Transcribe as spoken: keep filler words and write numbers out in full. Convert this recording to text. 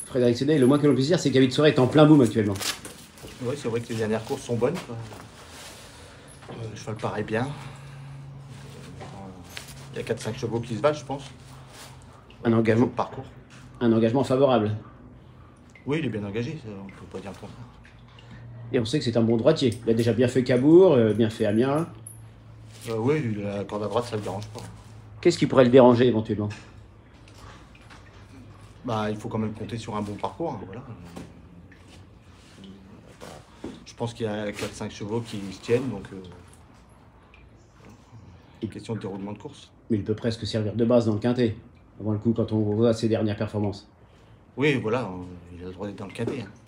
Frédéric Sédet, le moins que l'on puisse dire, c'est qu'Avis de Soirée est en plein boom actuellement. Oui, c'est vrai que les dernières courses sont bonnes. Quoi. Euh, le cheval paraît bien. Il y a quatre cinq chevaux qui se valent, je pense. Un engagement, Parcours. un engagement favorable. Oui, il est bien engagé, ça, on ne peut pas dire le contraire. Et on sait que c'est un bon droitier. Il a déjà bien fait Cabourg, euh, bien fait Amiens. Euh, oui, la corde à droite, ça ne le dérange pas. Qu'est-ce qui pourrait le déranger éventuellement? Bah, il faut quand même compter sur un bon parcours. Hein, voilà. Je pense qu'il y a quatre cinq chevaux qui se tiennent, donc euh, une question de déroulement de course. Mais il peut presque servir de base dans le quintet, avant le coup, quand on voit ses dernières performances. Oui, voilà, il a le droit d'être dans le quintet. Hein.